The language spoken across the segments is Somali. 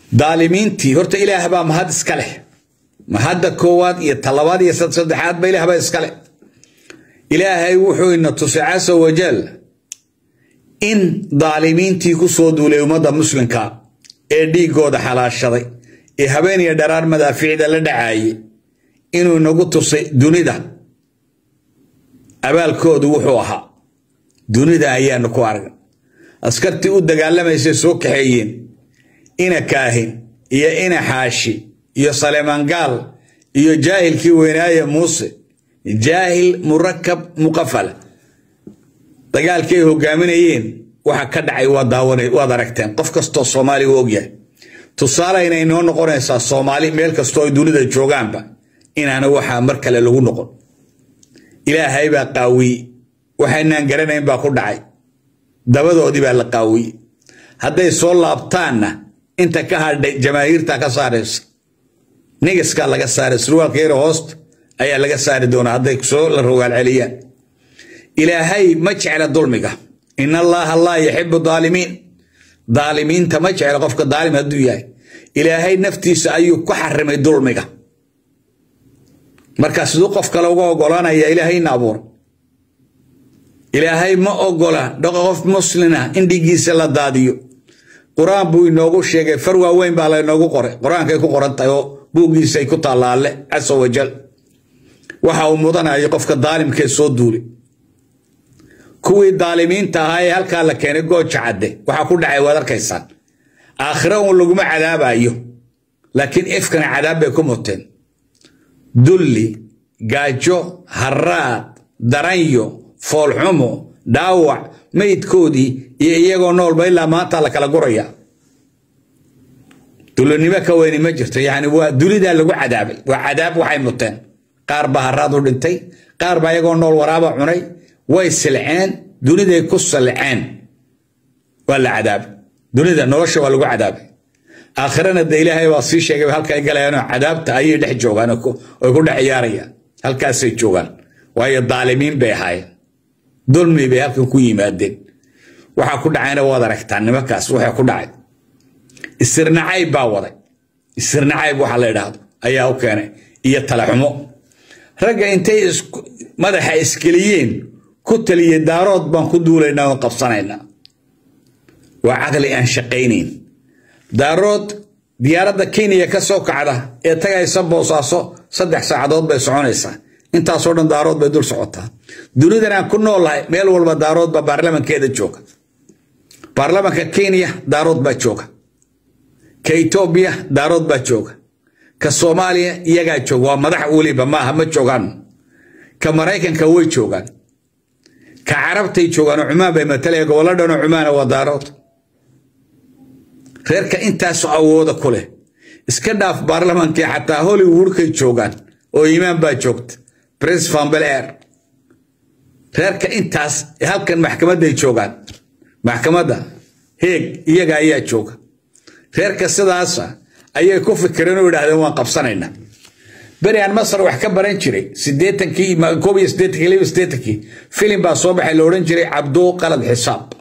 ظالمينتي هرت إله با مهد اسكاله مهد كواد يطلبات يصدحات بإله با اسكاله إلهي وحو إن تسعاس وجل إن ظالمينتي كسودوا ليومدا مسلمكا إدي قود حلال شضي إهبين يدرار مدافع دا لدعاي إنو نقطة دونيدا أبال كود وحوها دونيدا أيان نكوارغ أسكرتي أود قال لما يسوك حيين إنا كاهن يا إنا حاشي يا سليمان قال يا جاهل كي وينايا موسى جاهل مركب مقفل دقال كي هو قامنيين waxa ka dhacay wada aragteen qof kasto Soomaali uu ogyahay tusaale inay noo noqonaysa Soomaali meel kasto ay dunida joogaanba inaana waxa mar kale lagu noqon Ilaahay baa qaawi waxaan garanayn baa ku dhacay dabadoodii baa la qaawi haday soo laabtaana inta ka hadhay jamaahiirta ka saaraysa nigiska laga saaray surwaalkeeda hoost ayaa laga saari doonaa haday soo la rogaal celiyaan Ilaahay ma jecla dulmiga إن الله يحب الظالمين ظالمين تمجع لقفك الظالم هدوياي إلهي نفتي سأيو كحرم الظلمك مركز دوقفك لو قولانا يا إلهي نابور إلهي ما أقولا دوقف مسلنا إندي جيسلا داديو قرآن بوي نوغو شيء فروا وين بالا نوغو قرآن كيكو قرآن تايو بو جيسي كتا الله عز وجل وحاو مضانا يقفك الظالم كي صوت دولي kuwii daalimiinta ahaa halka la keenay gooch cadde waxa ku dhacay wada arkaysan aakhirada lagu ma cadaabayo laakiin ifkana cadaab bay ku muteen dulli gaajo haraad daranyo foolxumo daawac meydkoodii iyo iyagoo nool ba ilaa maanta la kala guraya dulnimo ka weyn ma jirto yaani waa dulida lagu cadaabay waa cadaab waxay muteen qaar ba haraad u dhintay qaar ba iyagoo nool waraaba cunay ويسلعين دونيدا يكسلعين ولا عذاب دونيدا نوشة ولا عذاب آخرنا الدليل هاي وصي شيء هالك يقول أنا عذاب تأيي لح جوغان ويقول عيارية هالك سيد جوغان وهي الظالمين بهاي ظلمي بها كوي مادين وحكون عينا وضرك تاني مكاس وحكون عين السرنا عيب باوضي السرنا عيب وحلا هذا أيه وكان يطلعمو رجع انتي ماذا حيسكليين كتلي دارات بان كدولينا وقفصانينا وعقلي أن شقينين دارات ديارة كينيا كسوك على يتجا يسبوا صاصو صدق ساعات بيسعونيسا انت صورنا دارات بدول صعوتها دولينا كنا والله ميل والله دارات ببرلمان كيدا جوكا برلمان كينيا دارات بتشوكا كإثيوبيا دارات بتشوكا كالصوماليا يجا جوكا ومدح أولي بما هم جوكان كمرايكن كوي جوكان كعربتي جوغان عمان بمثلها قولدنا عمان ودارات غيرك انت سعوده كله اسكدا في برلمان كي حتى هوليوود كي جوغان او ايمان با جوجت بريس فان بلير غيرك انت halkan maxkamadda joogan maxkamadda heeg iyaga ayaa jooga غيرك sidaas ayay ku fikireen oo yiraahdeen waan qabsanayna بريان مصر وحكى برنجري سديتكي ما كوبي سديتكي ليه سديتكي فيلم بصوبح اللورنجري عبدو قلب حساب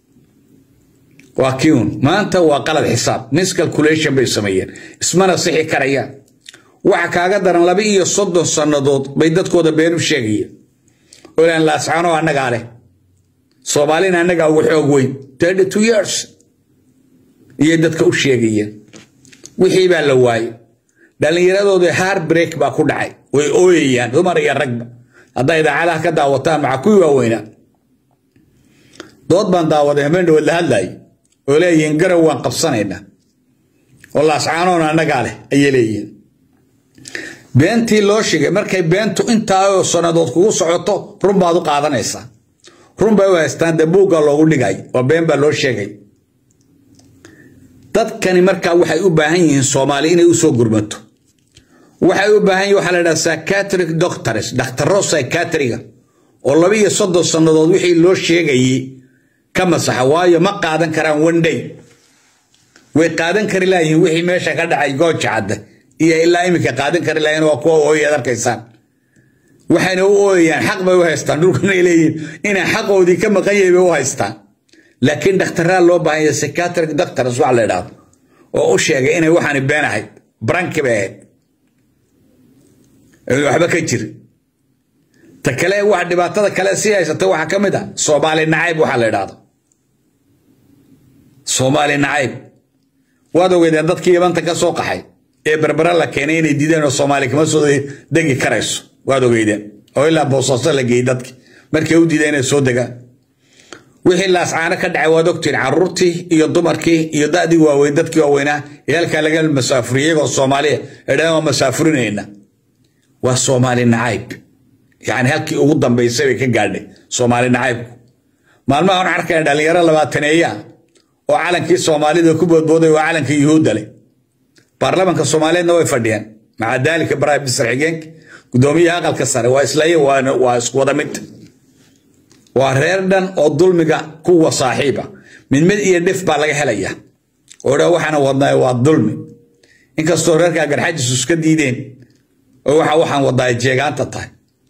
واكيون ما أنت وقلب حساب نسك الكوليشن بيسميين اسمنا صحي كريان وحكى قدر لبي يصد الصندوق بيدت كودا بينو شيء ولان لا سعانو عنك عليه صومالين عنك وحوقوين 32 years يدت كوش شيء وحي بالواي dhalinyaradoodii haar break ba ku dhacay way ooyayaan dumar iyo ragba haday idaacadaha ka daawataan maca kuwii waaweynaa dood baan daawaday habeen dhow la hadlay oo leeyihiin garow waan qabsanaynaa wallahi saanoona anaga leh ay leeyihiin beentii loo sheegay markay beentu intaa oo sanadood kugu socoto run baad u qaadanaysaa run bay u haystaan buugga loogu dhigay oo been baa loo sheegay dadkani markaa waxay u baahan yihiin Soomaali inay u soo gurmato waxay u baahan yihiin waxa la yiraahdaa psychiatric doctors dhakhtarro psychiatriga oo 32 sanadood wixii loo sheegay kama sax waayo ma qaadan karaan one day way qaadan kari laayeen wixii meesha ka dhacay gooch cadde iyo ilaa imika qaadan kari laayeen waa kuwa oo yadarkaysan waxayna u ooyaan xaq bay u haystaan dhulkana leeyihiin inay xaqoodii ka maqan yahay u haystaan لكن دكتوراه لو باهي psychiatric doctors وعلى هذا oo u sheegay inay waxaan beenahay brank baad waxba ka jir ta kale wax dhibaatada kale si haysata waxa kamid ah Soomaali nacayb waxa la yiraahdo Soomaali nacayb waad ogeydeen dadkii Yamanta ka soo qaxay ee berbera la keenay inay diideen Soomaali kama soo degi karayso waad ogeydeen oo ilaa boosaaso la geeyay dadkii markay u diideen inay soo degaan wixii la ascaana ka dhacay waad ogtiin carruurtii iyo dumarkii iyo dadii waaweyn dadkii waaweynaa ee halka laga masaafuriyay oo Soomaaliya ee masaafurinayna waa Soomaali nacayb يعني هالكي ugu dambeysay bay ka gaadhay Soomaali nacaybku maalmaha aan arkay dhalinyaro 20 oo calankii Soomaalida ku boodbooday oo calankii Yuhuudda leh baarlamaanka Soomaaliyeedna way fadhiyaan maca dalika Ibrahim Bisraxigeen gudoomiyaha aqalka sare waa islaayay waa isku wada mid waa reerdan oo dulmiga kuwa saaxiiba mid iyo dhif baa laga helaya oo waxana wadnaa waa dulmi inkastoo reerka garxajis iska diideen oo waxaan wadaa jeegaanta tahay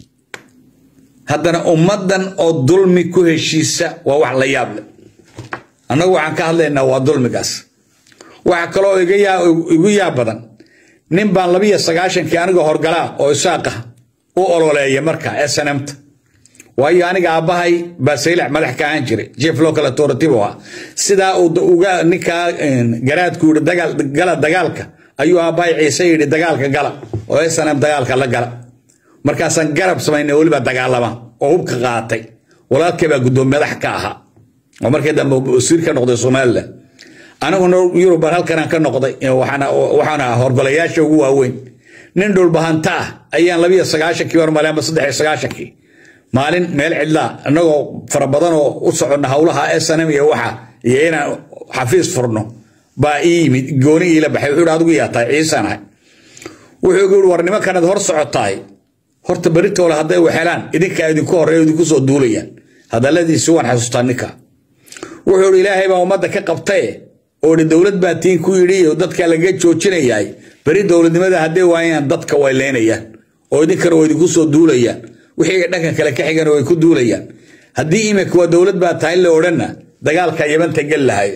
haddana ummadan oo dulmi ku heshiisa waa wax la yaab leh anagu waxaan ka hadlaynaa waa dulmigaas waxa kale oo igu yaab badan nin baan 29 aniga horgala oo isaaqa u ololeeyay marka SNMta waayo aniga aabahay Basaylac madax ka aan jiray chief local authority waa sida uga ninka garaadku dagaalka ayuu aabahay Ciise yiri dagaalka gala oo SNM dagaalka la gala markaasan garab samaynay waliba dagaalama oo hubka qaatay walaalkay baa gudoomiye madax ka ahaa oo markii dambe wasiir ka noqday Soomaaliland anaguna Yurub halkan ka noqday waxaana horgolayaasha ugu waaweyn nin dhulbahanta ayaan 29 kii hormale ama 93 maalin meel cidla anagoo farabadan oo u socona hawlaha SNM iyo waxa iyo inaan xafiis furno baa yimid gooni ila baxay wuxuu adigu yaatay ciisanahay wuxuu yiri warnimo kanad hor socotay horta barito wala haday waxeelaan idinka idinku horeeyo idinku soo duulayaan hadaladiisu waan xasuustaa ninka wuxuu Ilaahay baa umada ka qabtay oo dawlad baa tiin ku yiri oo dadka laga joojinayay bari dawladnimada haday waayaan dadka way leenayaan oo idinka way idinku soo duulayaan wixii dhanka kale ka xigan way ku duulayaan hadii imika waa dawlad baa tahay la orana dagaalka Yamanta gal lahay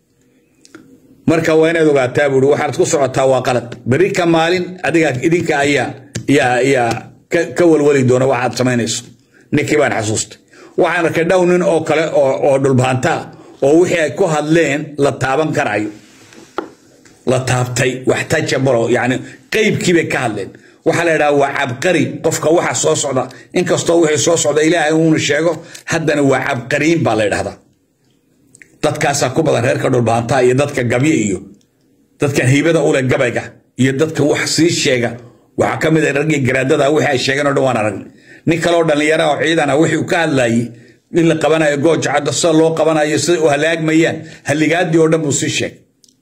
marka waa inaad ogaataa buu waxaad ku socotaa waa qalad bari ka maalin adiga idinka ayaa ka walwali doona waxaad samaynayso ninkii baan xasuustay waxaan arkay dhawnin oo kale oo dhulbaanta oo wixii ay ku hadleen la taaban karayo la taabtay wax tajabaro yani qaybkii bay ka hadleen waxa la yiraahdaa waa cabqari qofka waxa soo socda inkastoo wixii soo socda Ilaahay uu sheego haddana waa cabqariin baa la yiraahdaa dadkaas ku badan reerka dhulbaanta iyo dadka gabyo iyo dadka heybada u leh gabayga iyo dadka wax sii sheega waxa kamid ah ragii garaadada wixii ay sheegan oo dhawaan arag nin kale oo dhalinyaro oo ciidan ah wixii ka hadlayay in la qabanayo gooja cad soo loo qabanayo si uu halaagmayaan haligaadii oo dhan uu sii sheeg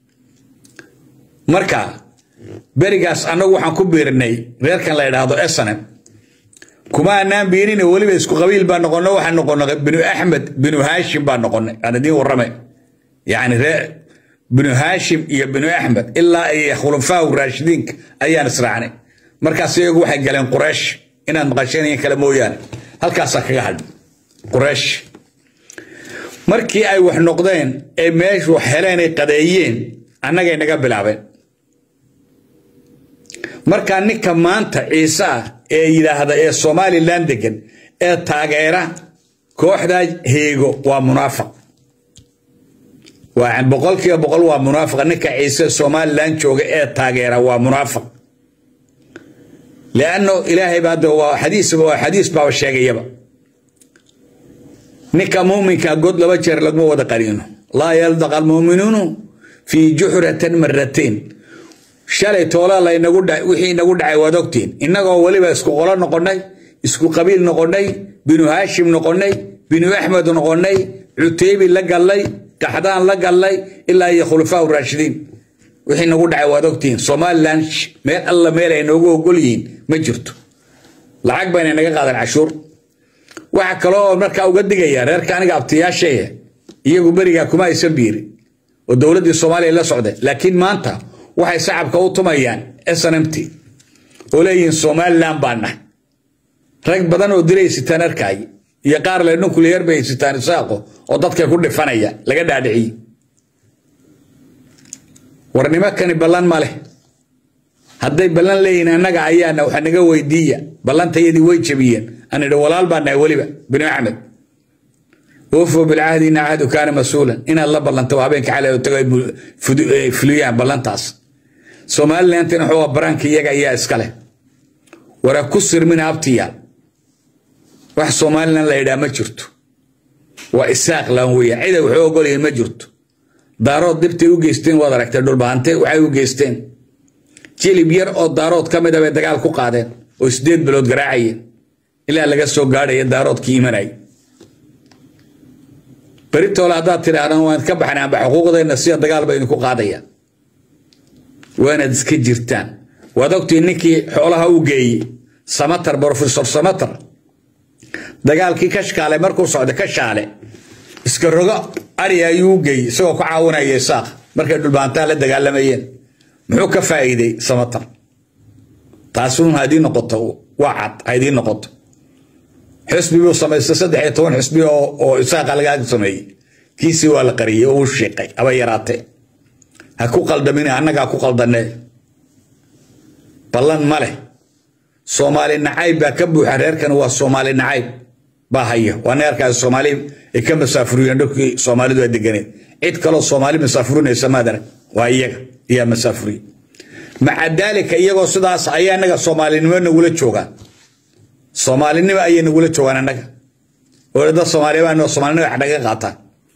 marka berigaas anagu waxaan ku biirnay reerkan la yiraahdo SNM kuma aanan biirin waliba isku qabiil baa noqonay waxaan noqonay binu Ahmed binu Hashim baa noqonay ana diin warramay yani binu Hashim iyo binu Ahmed illa ay khulafaa raashidiin ayaan israacnay markaas iyagu waxay galeen Quraysh inaan maqasheen kala mooyaan halkaas kaga hadh Quraysh markii ay wax noqdeen ee meeshu heleen ay qadeeyeen annaga inaga bilaabeen marka ninka maanta Ciise ee yiraahdo ee Somaliland degan ee taageera kooxda heego waa munaafiq waa boqol waa munaafiq ninka Ciise Somaliland jooga ee taageera waa munaafiq لأنه إلهي بعد حديث باب الشيء نك مؤمن كقد لبشر لقمه ودقرينه لا يلدغ المؤمنون في جحرة مرتين شالي تولا لا ينقول وحي نقول عوادكتين إنك أولي بسكو غلا نقولني اسكو قبيل نقولني بنو هاشم نقولني بنو أحمد نقولني عتيبي لقالي كحدان لقالي إلا هي خلفاء الراشدين وحين نقول عوادكتين Somaliland ميل الله ميل ينوجو قولين ما جرتو لعق بين نجا العشور وعكلوا مركا وقد جيا ركان قابتيا شيء يجوا بريجا كما يسبيري والدولة الصومالية لا سعودة لكن ما أنت واحد صعب كوتميان SNMT ولين Somaliland بانا رك بدن ودري ستان ركاي يقار لأنه كل يربي ستان ساقو وضدك كل فنيا لقد عدعي ورنما كان بلان ماله هدي بلان لين أنك عيانا وحنقا ويدية بلان تيدي ويجبيا أنا دوالال بان وليبا بن أحمد وفوا بالعهد إن عهده كان مسؤولا إن الله بلان توابينك على وتقعد فلويان بلان تاس سومال لأنت نحوه برانك يجا إياه إسكاله ورا كسر من أبتيال wax Soomaaliland la yiraahdo ma jirto waa isaaq laan weeyaan cid wuxuu ogolyahay ma jirto daarood dibtay u geysteen wada aragtay dhul baantay waxay u geysteen jilib yar oo daarood kamid ah dagaal ku qaadeen oo 8 bilood garaacayeen ilaa laga soo gaaray daaroodkii imanay baritool hada tiraahdan waan ka baxnaa ba xuquuqdeena si dagaal bay ku qaadayaan waana iska jirtaan wadogtii ninkii xoolaha u geeyay Samatar Professor Samatar dagaalkii ka shaqaalay markuu socdo ka shaale iska rogo ari ayuu geey isagoo ku caawinaya saaq markay dhulbaantaa la dagaalamayeen muxuu ka faa'iiday Samatar taasuun hadii noqoto waa cad hadii noqoto xisbi uu sameystay 13 xisbi oo isaaq laga sameeyay kiisi waa la qariyay oo shaqay aba yaraatay ha ku qaldamin annaga ku qaldanay ballan male Soomaali nacayb ka buuxa reerkan waa Soomaali nacayb باهية وأنا أركز الصومالي كم مسافرين عندك صومالي دو دقنين عد كلا الصومالي مسافرون يسمادر وأيك يا مسافرين مع ذلك يجوا صداع أيه نجا الصومالي نمر نقول تشوغا الصومالي نمر أيه نقول تشوغا نجا ورد الصومالي وأنا الصومالي نجا حدقة قاطع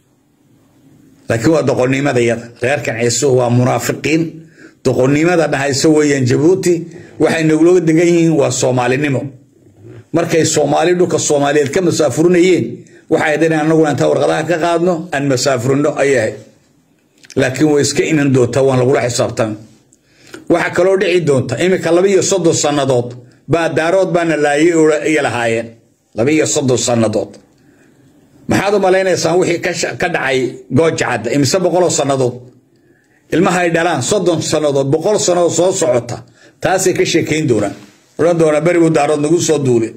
لكن هو دقوني ماذا يد غير كان يسوع منافقين دقوني ماذا ده يسوع ينجبوتي وحين نقول دقين والصومالي نمر markay Soomaali dhulka Soomaaliyeed ka masaafurinayeen waxay yidhaahdeen anagu inta warqadaha ka qaadno aan masaafurino ayay laakiin way iska inan doontaa waan lagu xisaabtan waxa kale oo dhici doonta imika 2 sanadood baa daarood baan laayay oo ay lahaayeen 2 sanadood maxaad u malaynaysaa wixii ka dhacay Goojacad imisa 100 sanadood ilmaha ay dhalaan 30 sanadood 100 sanadood soo socota taasay ka sheekeyn doonaan ردونا بري ودارود نقول صدوري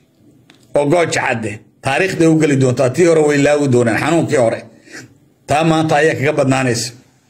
وقاش عده تاريخ ده وقلي دون تاتيهر ويلاو دونا حنون كيوري تاما تايك قبض نانيس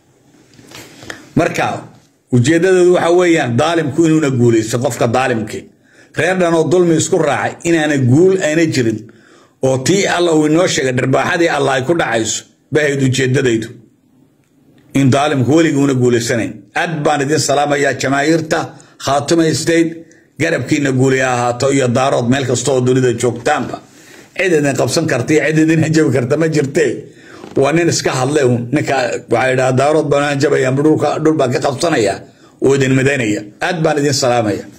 مركاو وجيدة دو حويان ظالم كونو نقولي سقفك ظالم كي خيرنا نظلم يسكر راعي إن أنا أقول أنا جرد وطي الله ونوشك درباحة دي الله يكون عايز بهيدو جيدة ديدو إن ظالم كولي كونو نقولي سنين أدبان دين سلامة يا جماهيرتا خاتمة ستيد garabkiina guuliya ahaato iyo daarood meel kasta oo dunida joogtaanba ciidan qabsan kartay ciidan jabi karta ma jirtay waa nin iska hadlay ninka waxa ila daarood baan jabayaan dhul baan ka qabsanaya oo idin midaynaya aad baan idin salaamaya